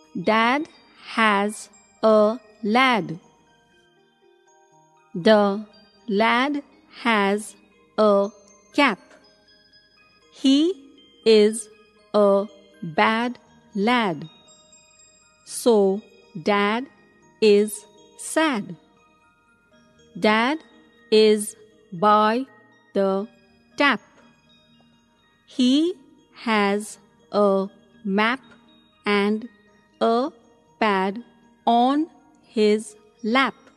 Dad has a lad. The lad has a cap. He is a bad lad. So Dad is sad. Dad is by the tap. He has a map and a pad on his lap.